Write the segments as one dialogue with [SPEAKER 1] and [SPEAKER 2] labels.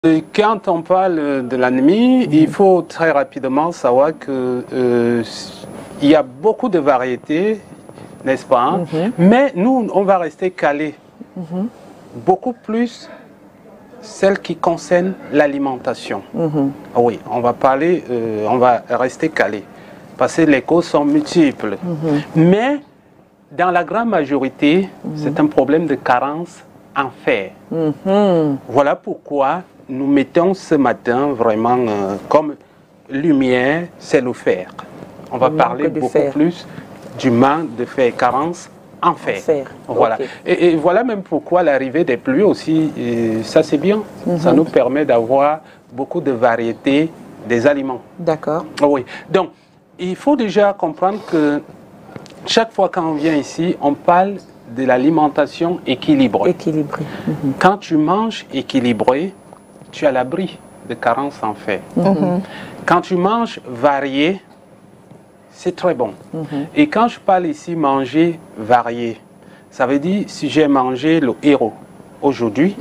[SPEAKER 1] Quand on parle de l'anémie, il faut très rapidement savoir que il y a beaucoup de variétés, n'est-ce pas, hein? Mais nous, on va rester calés. Beaucoup plus celles qui concernent l'alimentation. Oui, on va parler, on va rester calés. Parce que les causes sont multiples. Mais dans la grande majorité, c'est un problème de carence en fer. Voilà pourquoi nous mettons ce matin vraiment comme lumière, c'est le fer. On va parler beaucoup plus du manque de fer, carence en fer. Voilà. Et voilà même pourquoi l'arrivée des pluies aussi, ça c'est bien. Ça nous permet d'avoir beaucoup de variétés des aliments.
[SPEAKER 2] D'accord.
[SPEAKER 1] Oui. Donc, il faut déjà comprendre que chaque fois qu'on vient ici, on parle de l'alimentation équilibrée. Quand tu manges équilibré, tu es à l'abri de carence en fer. Quand tu manges varié, c'est très bon. Et quand je parle ici manger varié, ça veut dire si j'ai mangé le héros aujourd'hui,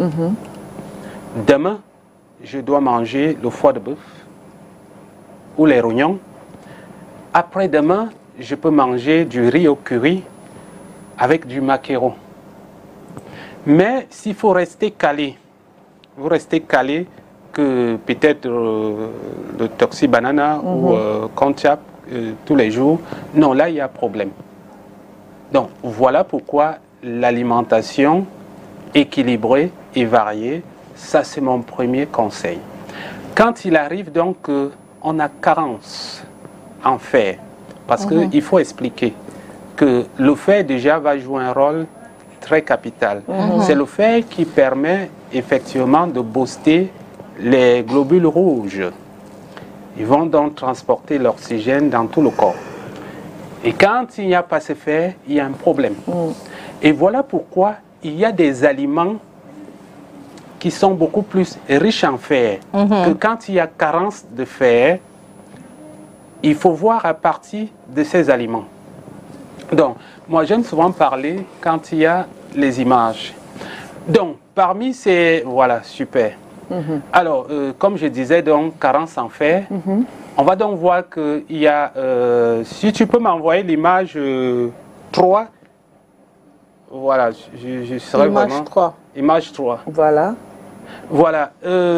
[SPEAKER 1] demain, je dois manger le foie de bœuf ou les rognons. Après-demain, je peux manger du riz au curry avec du maquereau. Mais s'il faut rester calé, vous restez calé que peut-être le toxi banana ou conchap tous les jours, non, là il y a problème. Donc voilà pourquoi l'alimentation équilibrée et variée, ça c'est mon premier conseil. Quand il arrive donc qu'on a carence en fer, parce qu'il faut expliquer que le fer déjà va jouer un rôle très capital. C'est le fer qui permet effectivement de booster les globules rouges. Ils vont donc transporter l'oxygène dans tout le corps. Et quand il n'y a pas ce fer, il y a un problème. Et voilà pourquoi il y a des aliments qui sont beaucoup plus riches en fer. Que quand il y a carence de fer, il faut voir à partir de ces aliments. Donc, moi j'aime souvent parler quand il y a les images. Donc, parmi ces... Voilà, super. Alors, comme je disais, donc, carence en fer. On va donc voir qu'il y a... si tu peux m'envoyer l'image 3. Voilà, je serai
[SPEAKER 2] image
[SPEAKER 1] vraiment...
[SPEAKER 2] 3.
[SPEAKER 1] Image 3.
[SPEAKER 2] Voilà.
[SPEAKER 1] Voilà.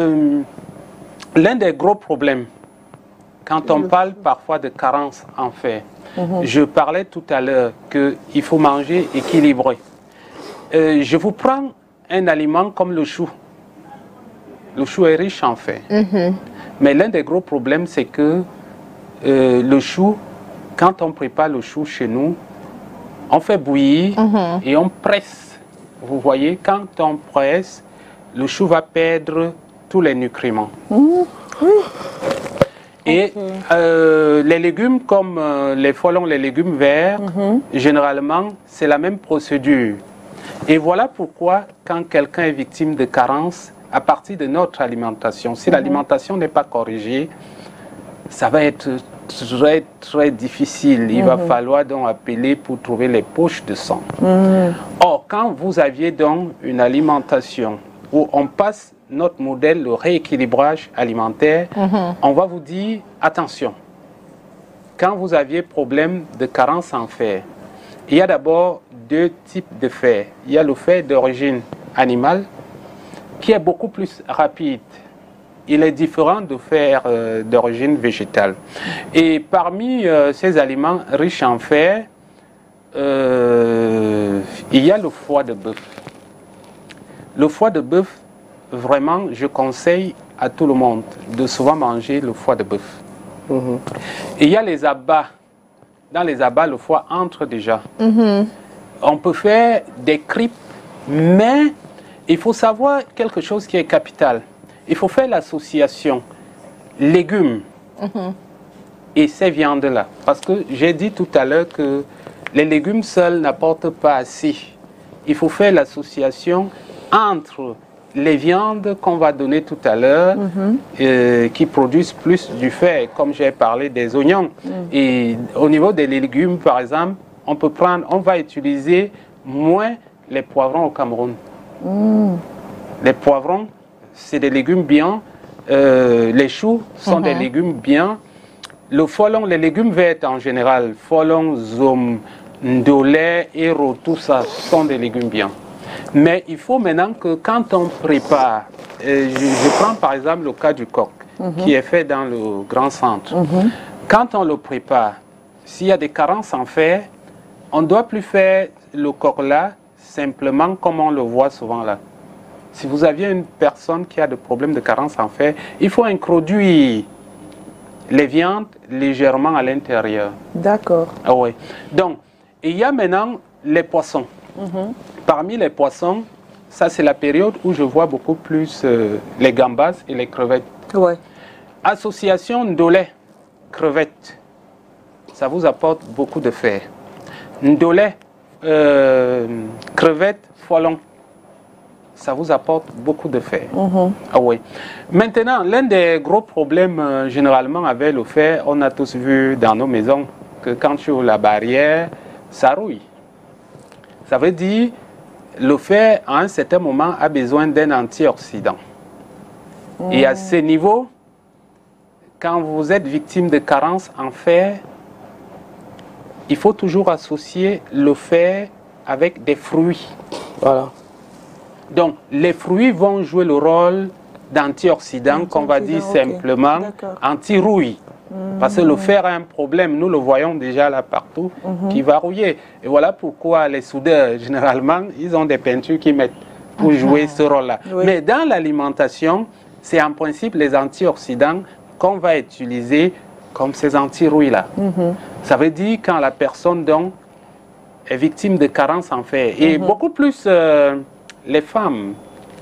[SPEAKER 1] L'un des gros problèmes, quand on parle parfois de carence en fer, je parlais tout à l'heure qu'il faut manger équilibré. Je vous prends un aliment comme le chou. Le chou est riche en fer. Mais l'un des gros problèmes, c'est que le chou, quand on prépare le chou chez nous, on fait bouillir et on presse. Vous voyez, quand on presse, le chou va perdre tous les nutriments. Et les légumes comme les frelons, les légumes verts, généralement, c'est la même procédure. Et voilà pourquoi, quand quelqu'un est victime de carence, à partir de notre alimentation, si l'alimentation n'est pas corrigée, ça va être très, très difficile. Il va falloir donc appeler pour trouver les poches de sang. Or, quand vous aviez donc une alimentation où on passe notre modèle, le rééquilibrage alimentaire, on va vous dire, attention, quand vous aviez problème de carence en fer, il y a d'abord deux types de fer. Il y a le fer d'origine animale, qui est beaucoup plus rapide. Il est différent du fer d'origine végétale. Et parmi ces aliments riches en fer, il y a le foie de bœuf. Le foie de bœuf, vraiment, je conseille à tout le monde de souvent manger le foie de bœuf. Il y a les abats. Dans les abats, le foie entre déjà. On peut faire des crêpes, mais il faut savoir quelque chose qui est capital. Il faut faire l'association légumes et ces viandes-là. Parce que j'ai dit tout à l'heure que les légumes seuls n'apportent pas assez. Il faut faire l'association entre les viandes qu'on va donner tout à l'heure, qui produisent plus du fer, comme j'ai parlé des oignons. Et au niveau des légumes, par exemple, on va utiliser moins les poivrons au Cameroun. Les poivrons, c'est des légumes bien. Les choux sont des légumes bien. Le folon, les légumes verts en général, folon, zom, ndolé, héros, tout ça sont des légumes bien. Mais il faut maintenant que quand on prépare, je prends par exemple le cas du coq, qui est fait dans le grand centre. Quand on le prépare, s'il y a des carences en fer, on ne doit plus faire le coq là, simplement comme on le voit souvent là. Si vous aviez une personne qui a des problèmes de carence en fer, il faut introduire les viandes légèrement à l'intérieur.
[SPEAKER 2] D'accord.
[SPEAKER 1] Ah oui. Donc, il y a maintenant les poissons. Parmi les poissons, ça c'est la période où je vois beaucoup plus les gambas et les crevettes.
[SPEAKER 2] Ouais.
[SPEAKER 1] Association ndolé, crevettes, ça vous apporte beaucoup de fer. Ndolé, crevettes, folon, ça vous apporte beaucoup de fer. Ah oui. Maintenant, l'un des gros problèmes généralement avec le fer, on a tous vu dans nos maisons que quand tu ouvres la barrière, ça rouille. Ça veut dire le fer, à un certain moment, a besoin d'un antioxydant. Et à ce niveau, quand vous êtes victime de carence en fer, il faut toujours associer le fer avec des fruits.
[SPEAKER 2] Voilà.
[SPEAKER 1] Donc, les fruits vont jouer le rôle d'antioxydant, qu'on va dire simplement anti-rouille. Parce que le fer a un problème, nous le voyons déjà là partout, qui va rouiller. Et voilà pourquoi les soudeurs, généralement, ils ont des peintures qu'ils mettent pour jouer ce rôle-là. Oui. Mais dans l'alimentation, c'est en principe les antioxydants qu'on va utiliser comme ces anti-rouilles-là. Ça veut dire quand la personne donc, est victime de carence en fer. Et beaucoup plus les femmes.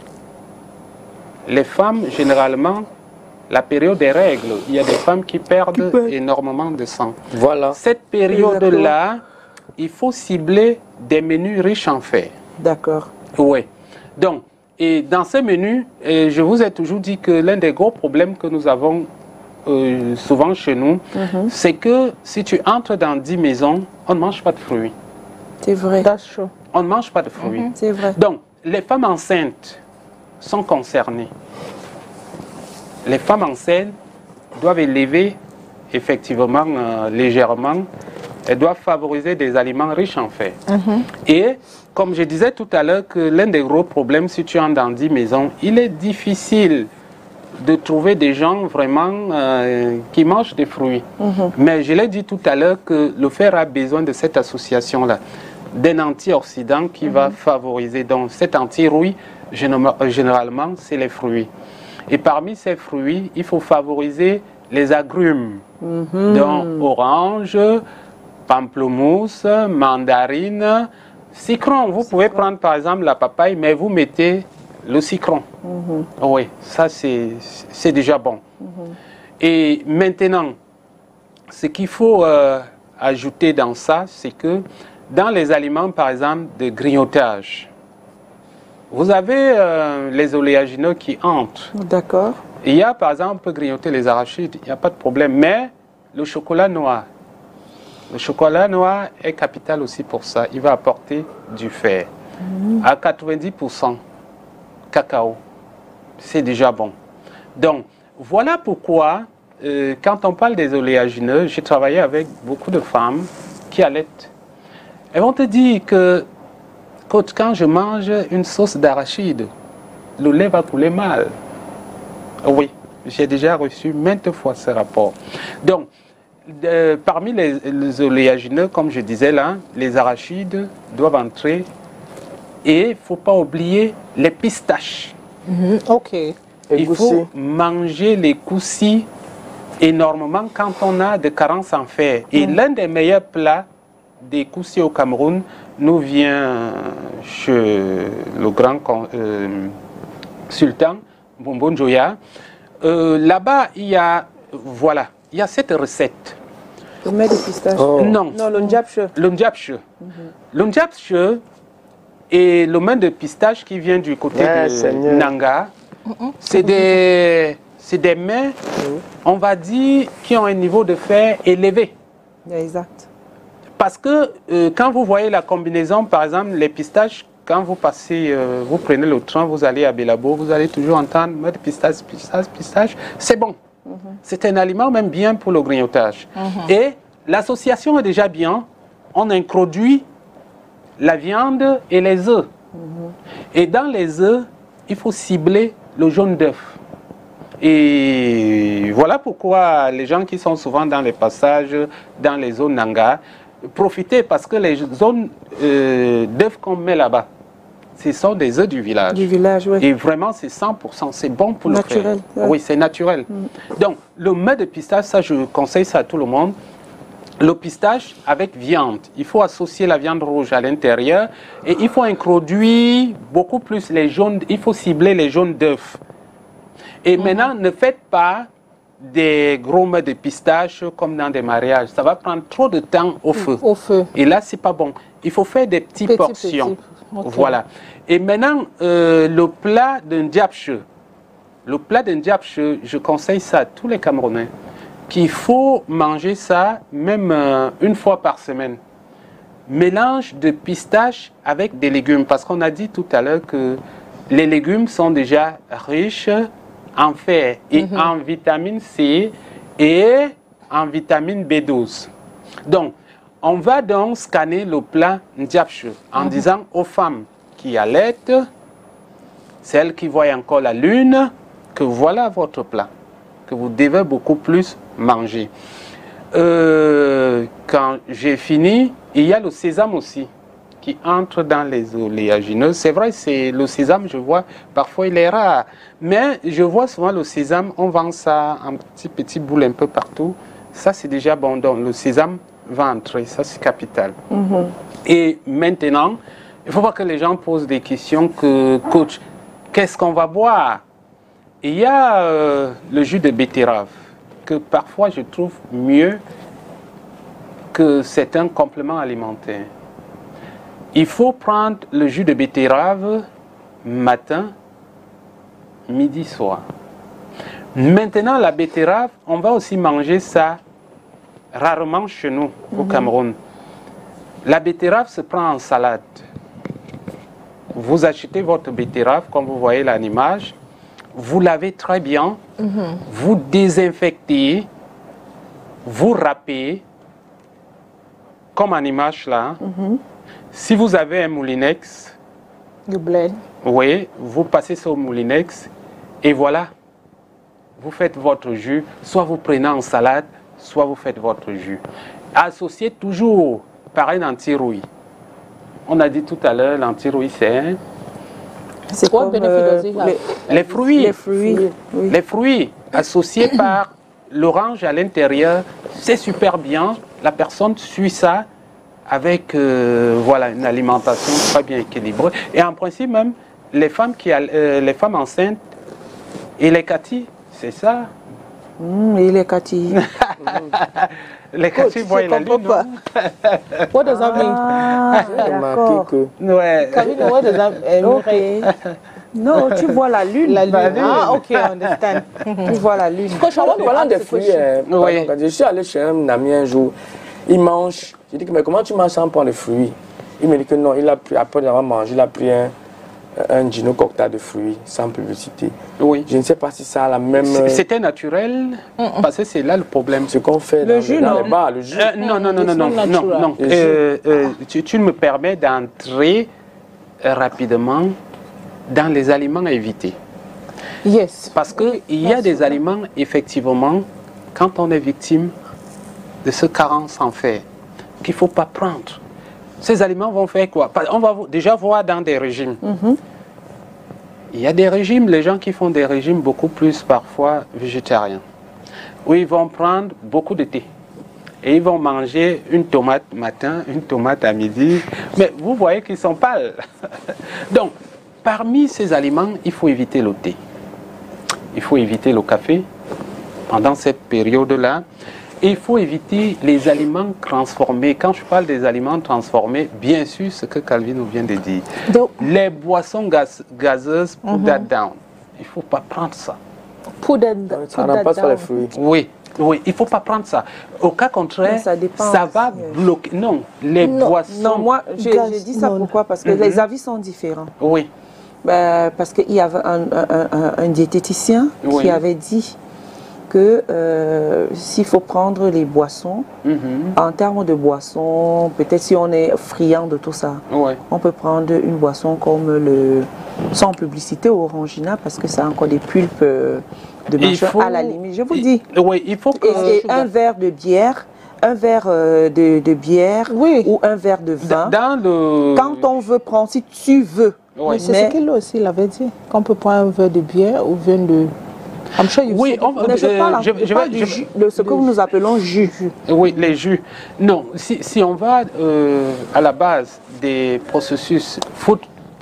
[SPEAKER 1] Les femmes, généralement, la période des règles, il y a des femmes qui perdent énormément de sang. Voilà. Cette période-là, il faut cibler des menus riches en fer.
[SPEAKER 2] D'accord.
[SPEAKER 1] Oui. Donc, et dans ces menus, je vous ai toujours dit que l'un des gros problèmes que nous avons souvent chez nous, c'est que si tu entres dans 10 maisons, on ne mange pas de fruits.
[SPEAKER 2] C'est vrai.
[SPEAKER 1] On ne mange pas de fruits.
[SPEAKER 2] C'est vrai.
[SPEAKER 1] Donc, les femmes enceintes sont concernées. Les femmes enceintes doivent élever effectivement légèrement, elles doivent favoriser des aliments riches en fer. Et comme je disais tout à l'heure que l'un des gros problèmes, si tu entres dans 10 maisons, il est difficile de trouver des gens vraiment qui mangent des fruits. Mais je l'ai dit tout à l'heure que le fer a besoin de cette association-là, d'un antioxydant qui va favoriser. Donc cet anti-rouille, généralement, c'est les fruits. Et parmi ces fruits, il faut favoriser les agrumes. Donc orange, pamplemousse, mandarine, citron. Vous pouvez prendre par exemple la papaye, mais vous mettez le citron. Oui, ça c'est déjà bon. Et maintenant, ce qu'il faut ajouter dans ça, c'est que dans les aliments, par exemple, de grignotage, vous avez les oléagineux qui entrent.
[SPEAKER 2] D'accord.
[SPEAKER 1] Il y a, par exemple, on peut grignoter les arachides, il n'y a pas de problème. Mais le chocolat noir est capital aussi pour ça. Il va apporter du fer. À 90%, cacao, c'est déjà bon. Donc, voilà pourquoi, quand on parle des oléagineux, j'ai travaillé avec beaucoup de femmes qui allaitent. Elles vont te dire que quand je mange une sauce d'arachide, le lait va couler mal. Oui, j'ai déjà reçu maintes fois ce rapport. Donc, parmi les oléagineux, comme je disais là, les arachides doivent entrer. Et il ne faut pas oublier les pistaches.
[SPEAKER 2] Ok.
[SPEAKER 1] Il faut manger les coussis énormément quand on a des carences en fer. Et l'un des meilleurs plats des coussis au Cameroun nous vient chez le grand sultan, Bonbon Joya. Là-bas, il y a cette recette.
[SPEAKER 2] Le mets de pistache.
[SPEAKER 1] Non,
[SPEAKER 2] le ndjapche.
[SPEAKER 1] Le ndjapche. Le ndjapche et le main de pistache qui vient du côté de Nanga, c'est des mets, on va dire, qui ont un niveau de fer élevé.
[SPEAKER 2] Exact.
[SPEAKER 1] Parce que quand vous voyez la combinaison, par exemple, les pistaches, quand vous passez, vous prenez le train, vous allez à Belabo, vous allez toujours entendre mode pistache, pistache, pistache. C'est bon. C'est un aliment même bien pour le grignotage. Et l'association est déjà bien. On introduit la viande et les œufs. Et dans les œufs, il faut cibler le jaune d'œuf. Et voilà pourquoi les gens qui sont souvent dans les passages, dans les zones Nanga, profitez parce que les zones d'œufs qu'on met là-bas, ce sont des œufs du village.
[SPEAKER 2] Du village, oui.
[SPEAKER 1] Et vraiment, c'est 100%, c'est bon pour le frère.
[SPEAKER 2] Naturel. Ouais.
[SPEAKER 1] Oui, c'est naturel. Donc, le mets de pistache, ça, je conseille ça à tout le monde. Le pistache avec viande. Il faut associer la viande rouge à l'intérieur et il faut introduire beaucoup plus les jaunes, il faut cibler les jaunes d'œufs. Et maintenant, ne faites pas des gros mets de pistache comme dans des mariages. Ça va prendre trop de temps au feu.
[SPEAKER 2] Au feu.
[SPEAKER 1] Et là, c'est pas bon. Il faut faire des petites portions.
[SPEAKER 2] Okay.
[SPEAKER 1] Voilà. Et maintenant, le plat d'un diapche. Le plat d'un diapche, je conseille ça à tous les Camerounais, qu'il faut manger ça même une fois par semaine. Mélange de pistache avec des légumes. Parce qu'on a dit tout à l'heure que les légumes sont déjà riches en fer et en vitamine C et en vitamine B12. Donc, on va donc scanner le plat Ndiapche en disant aux femmes qui allaitent, celles qui voient encore la lune, que voilà votre plat, que vous devez beaucoup plus manger. Quand j'ai fini, il y a le sésame aussi qui entre dans les oléagineux. C'est vrai, c'est le sésame, je vois, parfois il est rare. Mais je vois souvent le sésame, on vend ça en petits boules un peu partout. Ça, c'est déjà bon. Donc, le sésame va entrer, ça, c'est capital. Et maintenant, il ne faut pas que les gens posent des questions que, coach, qu'est-ce qu'on va boire? Il y a le jus de betterave, que parfois je trouve mieux que c'est un complément alimentaire. Il faut prendre le jus de betterave matin, midi, soir. Maintenant, la betterave, on va aussi manger ça rarement chez nous, au Cameroun. La betterave se prend en salade. Vous achetez votre betterave, comme vous voyez là en image, vous lavez très bien, vous désinfectez, vous râpez, comme en image là. Si vous avez un moulinex,
[SPEAKER 2] du bled.
[SPEAKER 1] Oui, vous passez sur le moulinex et voilà, vous faites votre jus, soit vous prenez en salade, soit vous faites votre jus. Associez toujours par un anti-rouille. On a dit tout à l'heure, l'anti-rouille c'est
[SPEAKER 2] quoi le bénéfice
[SPEAKER 1] les fruits.
[SPEAKER 2] Les fruits. Oui.
[SPEAKER 1] Les fruits associés par l'orange à l'intérieur, c'est super bien. La personne suit ça avec voilà, une alimentation très bien équilibrée. Et en principe même, les femmes enceintes et les catis, c'est ça.
[SPEAKER 2] Et les catis.
[SPEAKER 1] Les catis voient la lune.
[SPEAKER 2] What does that mean?
[SPEAKER 3] D'accord.
[SPEAKER 1] Ouais.
[SPEAKER 2] What does that mean?
[SPEAKER 3] Non, tu vois la lune.
[SPEAKER 2] La lune. Ah, ok, I understand. Tu vois la lune.
[SPEAKER 3] Parlant des fruits,
[SPEAKER 1] oui.
[SPEAKER 3] Je suis allé chez un ami un jour, il mange. J'ai dit, mais comment tu manges sans prendre les fruits? Il me dit que non, il a pris, après avoir mangé, il a pris un Gino cocktail de fruits, sans publicité.
[SPEAKER 1] Oui.
[SPEAKER 3] Je ne sais pas si ça a la même...
[SPEAKER 1] C'était naturel, parce que c'est là le problème.
[SPEAKER 3] Ce qu'on fait
[SPEAKER 2] le
[SPEAKER 3] dans,
[SPEAKER 2] jus,
[SPEAKER 3] dans les bars, le jus.
[SPEAKER 1] Non. Tu me permets d'entrer rapidement dans les aliments à éviter.
[SPEAKER 2] Yes.
[SPEAKER 1] Parce qu'il y a des aliments, effectivement, quand on est victime de ce carence en fer, qu'il ne faut pas prendre. Ces aliments vont faire quoi? On va déjà voir dans des régimes. Il y a des régimes, les gens qui font des régimes beaucoup plus parfois végétariens, où ils vont prendre beaucoup de thé. Et ils vont manger une tomate matin, une tomate à midi. Mais vous voyez qu'ils sont pâles. Donc, parmi ces aliments, il faut éviter le thé. Il faut éviter le café pendant cette période-là. Et il faut éviter les aliments transformés. Quand je parle des aliments transformés, bien sûr, ce que Calvin vient de dire. Donc, les boissons gazeuses, put that down. Il ne faut pas prendre ça.
[SPEAKER 3] Ça n'a pas sur les fruits.
[SPEAKER 1] Oui. Oui, il ne faut pas prendre ça. Au cas contraire, ça va bloquer. Non, les boissons...
[SPEAKER 2] Non, moi, j'ai dit ça pourquoi? Parce que les avis sont différents.
[SPEAKER 1] Oui.
[SPEAKER 2] Parce qu'il y avait un diététicien qui avait dit que s'il faut prendre les boissons, en termes de boissons, peut-être si on est friand de tout ça, on peut prendre une boisson comme sans publicité, Orangina, parce que ça a encore des pulpes de machin à la limite. Je vous dis.
[SPEAKER 1] Oui, il faut que...
[SPEAKER 2] Et un verre de bière, un verre de bière ou un verre de vin. Quand on veut prendre, si tu veux.
[SPEAKER 4] Oui. C'est ce qu'il aussi l'avait dit, qu'on peut prendre un verre de bière ou vin de...
[SPEAKER 1] Oui,
[SPEAKER 2] je parle du jus, de ce que nous appelons jus.
[SPEAKER 1] Oui, les jus. Non, si on va à la base des processus food,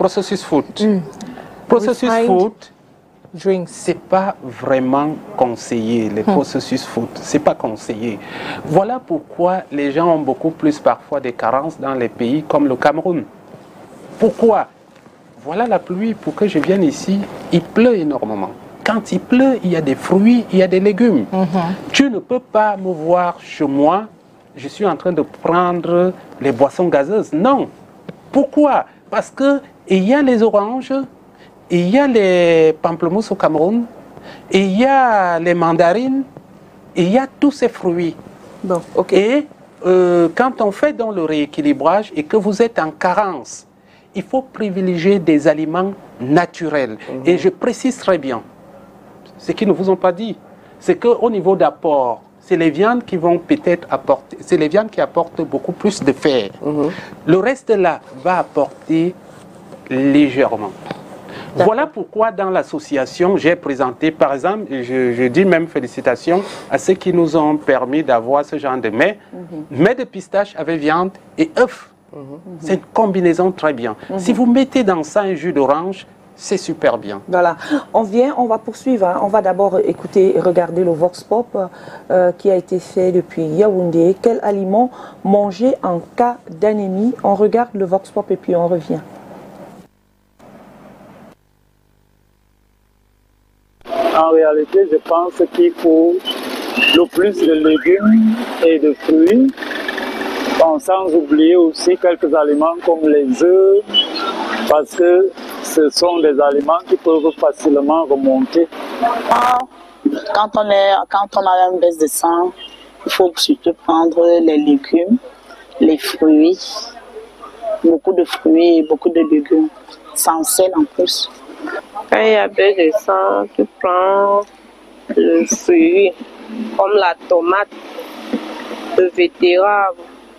[SPEAKER 1] c'est pas vraiment conseillé, les processus food, c'est pas conseillé. Voilà pourquoi les gens ont beaucoup plus parfois des carences dans les pays comme le Cameroun. Pourquoi? Voilà la pluie, pour que je vienne ici, il pleut énormément. Quand il pleut, il y a des fruits, il y a des légumes. Tu ne peux pas me voir chez moi, je suis en train de prendre les boissons gazeuses. Non. Pourquoi? Parce qu'il y a les oranges, il y a les pamplemousses au Cameroun, et il y a les mandarines, et il y a tous ces fruits.
[SPEAKER 2] Bon, ok.
[SPEAKER 1] Et quand on fait dans le rééquilibrage et que vous êtes en carence, il faut privilégier des aliments naturels. Et je précise très bien, ce qu'ils ne vous ont pas dit, c'est qu'au niveau d'apport, c'est les viandes qui vont peut-être apporter, c'est les viandes qui apportent beaucoup plus de fer. Le reste là va apporter légèrement. Voilà pourquoi dans l'association, j'ai présenté, par exemple, je dis même félicitations à ceux qui nous ont permis d'avoir ce genre de mets, mets de pistache avec viande et œufs. C'est une combinaison très bien. Si vous mettez dans ça un jus d'orange, c'est super bien.
[SPEAKER 2] Voilà. On va poursuivre. Hein. On va d'abord écouter et regarder le Vox Pop qui a été fait depuis Yaoundé. Quel aliment manger en cas d'anémie? On regarde le Vox Pop et puis on revient.
[SPEAKER 5] En réalité, je pense qu'il faut le plus de légumes et de fruits, sans oublier aussi quelques aliments comme les œufs, parce que ce sont des aliments qui peuvent facilement remonter.
[SPEAKER 6] Quand on a une baisse de sang, il faut surtout prendre les légumes, les fruits, beaucoup de fruits et beaucoup de légumes, sans sel en plus.
[SPEAKER 7] Quand il y a baisse de sang, tu prends le fruit comme la tomate, le betterave.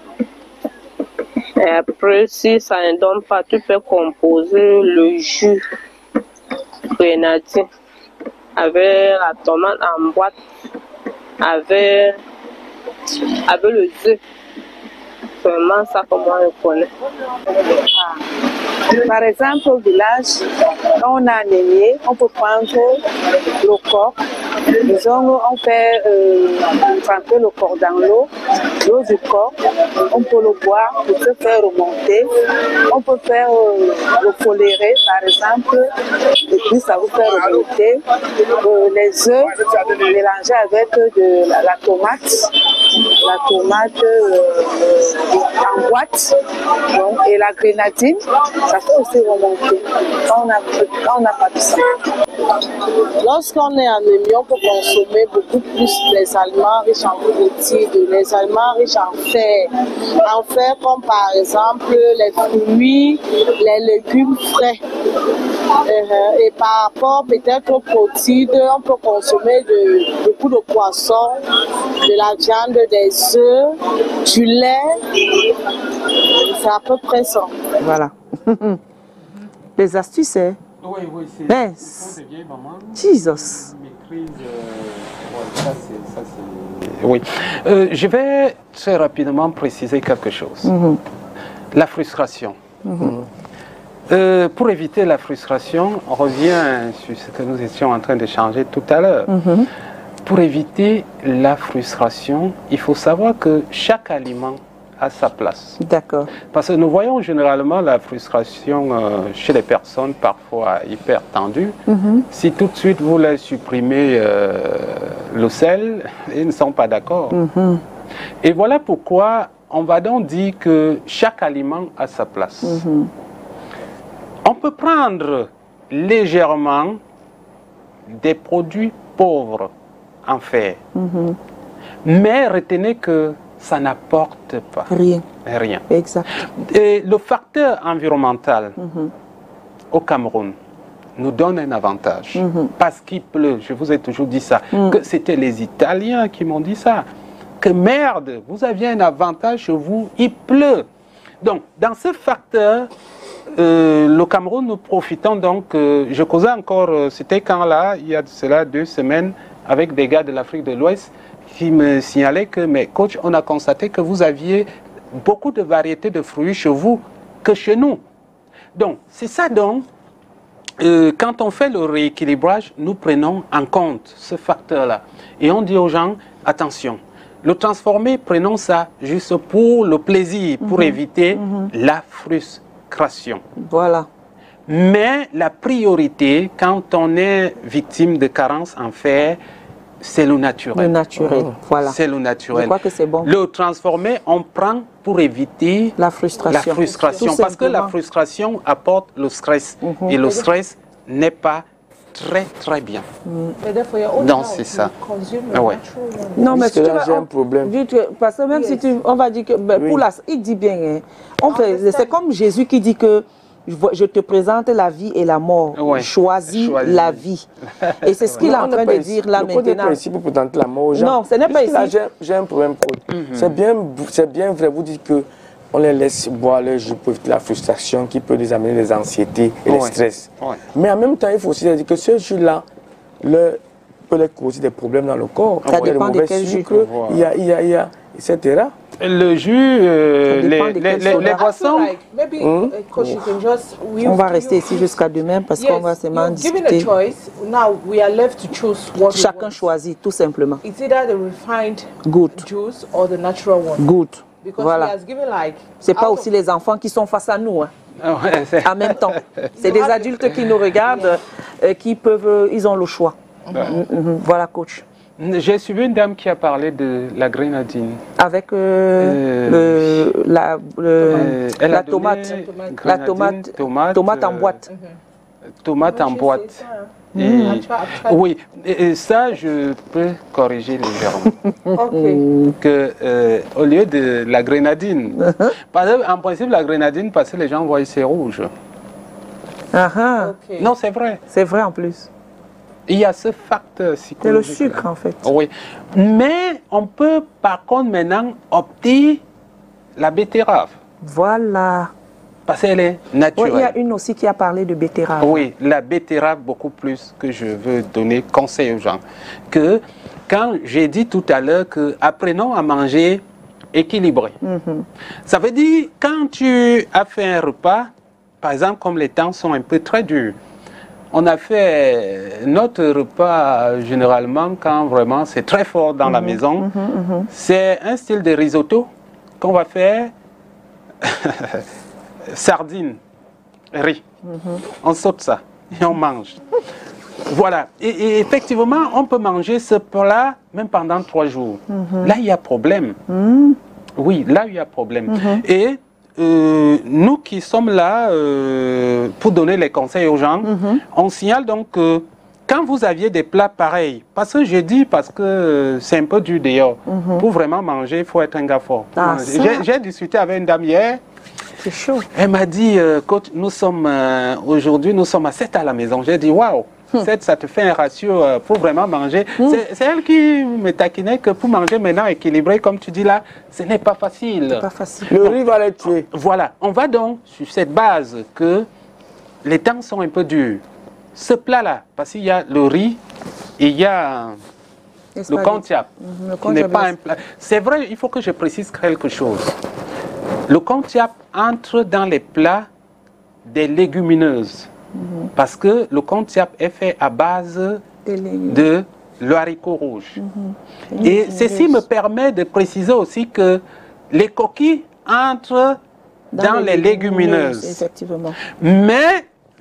[SPEAKER 7] Et après, si ça ne donne pas, tu peux composer le jus grenadine avec la tomate en boîte, avec le œuf. Vraiment ça que moi je connais.
[SPEAKER 6] Par exemple, au village, quand on a anémie, on peut prendre le corps. Disons, on fait tremper le corps dans l'eau du corps. On peut le boire pour se faire remonter. On peut faire le foléré, par exemple, et puis ça vous fait remonter. Les œufs mélangés avec de la tomate. La tomate en boîte, donc, et la grenadine, ça fait aussi remonter quand on n'a pas de sang.
[SPEAKER 7] Lorsqu'on est anémie, on peut consommer beaucoup plus les aliments riches en protéines, les aliments riches en fer. En fer, comme par exemple les fruits, les légumes frais. Et par rapport peut-être aux protéines, on peut consommer beaucoup de poissons, de la viande, des œufs, du lait. C'est à peu près ça.
[SPEAKER 2] Voilà. Les astuces, hein?
[SPEAKER 1] Oui, oui, c'est...
[SPEAKER 2] Ben, Jesus.
[SPEAKER 1] Oui. Je vais très rapidement préciser quelque chose. La frustration. Pour éviter la frustration, on revient sur ce que nous étions en train d'échanger tout à l'heure. Pour éviter la frustration, il faut savoir que chaque aliment a sa place.
[SPEAKER 2] D'accord.
[SPEAKER 1] Parce que nous voyons généralement la frustration chez les personnes parfois hyper tendues. Si tout de suite vous les supprimez le sel, ils ne sont pas d'accord. Et voilà pourquoi on va donc dire que chaque aliment a sa place. On peut prendre légèrement des produits pauvres en fer, mais retenez que ça n'apporte pas rien.
[SPEAKER 2] Exact.
[SPEAKER 1] Et le facteur environnemental au Cameroun nous donne un avantage. Parce qu'il pleut, je vous ai toujours dit ça, que c'était les Italiens qui m'ont dit ça. Que merde, vous aviez un avantage chez vous, il pleut. Donc, dans ce facteur, le Cameroun, nous profitons donc, je causais encore, c'était quand là, il y a de cela 2 semaines, avec des gars de l'Afrique de l'Ouest, qui me signalaient que, mais coach, on a constaté que vous aviez beaucoup de variétés de fruits chez vous que chez nous. Donc, c'est ça donc, quand on fait le rééquilibrage, nous prenons en compte ce facteur-là. Et on dit aux gens, attention, le transformer, prenons ça juste pour le plaisir, pour éviter la frustration.
[SPEAKER 2] Voilà.
[SPEAKER 1] Mais la priorité, quand on est victime de carences en fer, c'est le naturel.
[SPEAKER 2] Le naturel, voilà.
[SPEAKER 1] C'est le naturel.
[SPEAKER 2] Je crois que c'est bon.
[SPEAKER 1] Le transformer, on prend pour éviter
[SPEAKER 2] la frustration.
[SPEAKER 1] Parce que la frustration apporte le stress. Et le stress n'est pas très bien. Non, c'est ça. Ouais.
[SPEAKER 2] Non, mais
[SPEAKER 3] c'est là j'ai un problème.
[SPEAKER 2] Parce que même si on va dire que pour il dit bien, c'est comme Jésus qui dit que je te présente la vie et la mort. Choisis la vie. Et c'est ce qu'il est en train de dire là maintenant.
[SPEAKER 3] Pas ici pour présenter la mort aux gens.
[SPEAKER 2] Non, ce n'est pas ici.
[SPEAKER 3] J'ai un problème. C'est bien vrai, vous dites que on les laisse boire le jus pour éviter la frustration qui peut les amener les anxiétés et les stress. Mais en même temps, il faut aussi dire que ce jus-là peut les causer des problèmes dans le corps.
[SPEAKER 2] Ça dépend de quel jus.
[SPEAKER 3] Il y a, etc.
[SPEAKER 1] Le jus, les boissons.
[SPEAKER 2] On va rester ici jusqu'à demain parce qu'on va seulement discuter. Chacun choisit tout simplement. Good. Good. Voilà. C'est pas aussi les enfants qui sont face à nous. En même temps. C'est des adultes qui nous regardent, ils ont le choix. Voilà, coach.
[SPEAKER 1] J'ai suivi une dame qui a parlé de la grenadine.
[SPEAKER 2] Avec la tomate. La tomate en boîte.
[SPEAKER 1] Tomate en boîte. Oui, et ça, je peux corriger légèrement. Au lieu de la grenadine, en principe, la grenadine, parce que les gens voient c'est rouge. Non, c'est vrai.
[SPEAKER 2] C'est vrai en plus.
[SPEAKER 1] Il y a ce facteur psychologique.
[SPEAKER 2] C'est le sucre, en fait.
[SPEAKER 1] Oui. Mais on peut, par contre, maintenant, opter la betterave.
[SPEAKER 2] Voilà.
[SPEAKER 1] Parce qu'elle est naturelle.
[SPEAKER 2] Oui, il y a une aussi qui a parlé de betterave.
[SPEAKER 1] Oui, la betterave, beaucoup plus que je veux donner conseil aux gens. Que quand j'ai dit tout à l'heure que apprenons à manger équilibré. Ça veut dire, quand tu as fait un repas, par exemple, comme les temps sont un peu très durs, on a fait notre repas généralement quand vraiment c'est très fort dans la maison. C'est un style de risotto qu'on va faire sardines, riz. On saute ça et on mange. Voilà. Et effectivement, on peut manger ce plat même pendant 3 jours. Là, il y a problème. Oui, là, il y a problème. Et nous qui sommes là pour donner les conseils aux gens, on signale donc que quand vous aviez des plats pareils, parce que je dis parce que c'est un peu dur d'ailleurs, pour vraiment manger, il faut être un gars fort. J'ai discuté avec une dame hier.
[SPEAKER 2] C'est chaud.
[SPEAKER 1] Elle m'a dit, coach, nous sommes aujourd'hui, nous sommes à 7 à la maison. J'ai dit, waouh, 7, ça te fait un ratio pour vraiment manger. C'est elle qui me taquinait que pour manger maintenant équilibré, comme tu dis là, ce n'est pas facile.
[SPEAKER 2] C'est pas facile.
[SPEAKER 3] Le riz va les tuer.
[SPEAKER 1] Voilà, on va donc sur cette base que les temps sont un peu durs. Ce plat-là, parce qu'il y a le riz et il y a le kontiap, qui n'est pas un plat. C'est vrai, il faut que je précise quelque chose. Le kontiap entre dans les plats des légumineuses. Parce que le kontiap est fait à base de l'haricot rouge. Et ceci me permet de préciser aussi que les coquilles entrent dans les légumineuses.
[SPEAKER 2] Effectivement.
[SPEAKER 1] Mais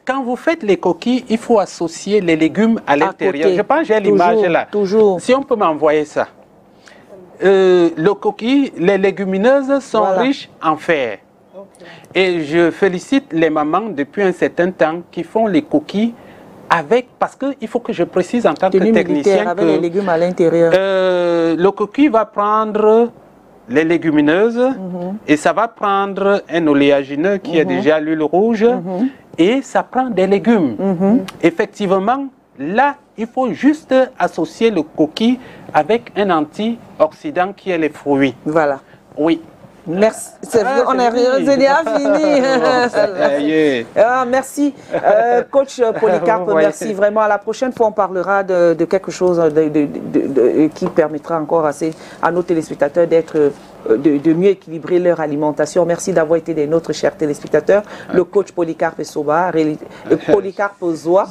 [SPEAKER 1] quand vous faites les coquilles, il faut associer les légumes à l'intérieur. Je pense que j'ai l'image là.
[SPEAKER 2] Toujours.
[SPEAKER 1] Si on peut m'envoyer ça. Le coquille, les légumineuses sont riches en fer. Et je félicite les mamans depuis un certain temps qui font les coquilles avec, parce qu'il faut que je précise en tant que technicien
[SPEAKER 2] avec les légumes à l'intérieur.
[SPEAKER 1] Le coquille va prendre les légumineuses et ça va prendre un oléagineux qui a déjà l'huile rouge et ça prend des légumes. Effectivement, là, il faut juste associer le coquille avec un antioxydant qui est les fruits.
[SPEAKER 2] Voilà.
[SPEAKER 1] Oui.
[SPEAKER 2] Merci. On est déjà fini. Merci, coach Polycarpe. Merci vraiment. La prochaine fois, on parlera de quelque chose qui permettra encore à nos téléspectateurs de mieux équilibrer leur alimentation. Merci d'avoir été des nôtres, chers téléspectateurs. Le coach Polycarpe Soba, Polycarpe Zoa,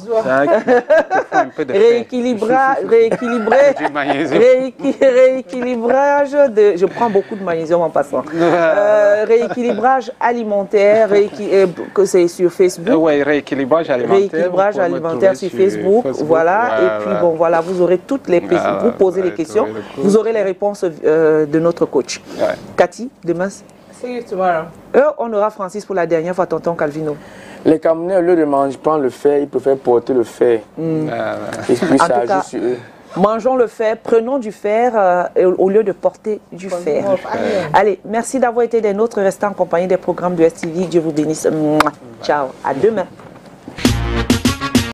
[SPEAKER 2] rééquilibrage de... Je prends beaucoup de magnésium en passant. Rééquilibrage alimentaire, que c'est sur Facebook.
[SPEAKER 1] Oui, rééquilibrage alimentaire.
[SPEAKER 2] Rééquilibrage alimentaire sur Facebook. Voilà. Et puis, bon, voilà, vous aurez toutes les... Vous posez les questions. Vous aurez les réponses de notre coach. Cathy, demain.
[SPEAKER 4] See you tomorrow.
[SPEAKER 2] On aura Francis pour la dernière fois, tonton Calvino.
[SPEAKER 3] Les Camerounais, au lieu de manger, prendre le fer, ils préfèrent porter le fer. Et puis ça agit sur eux.
[SPEAKER 2] Mangeons le fer, prenons du fer au lieu de porter du fer. Allez, merci d'avoir été des nôtres. Restez en compagnie des programmes de STV. Dieu vous bénisse. Ciao, à demain.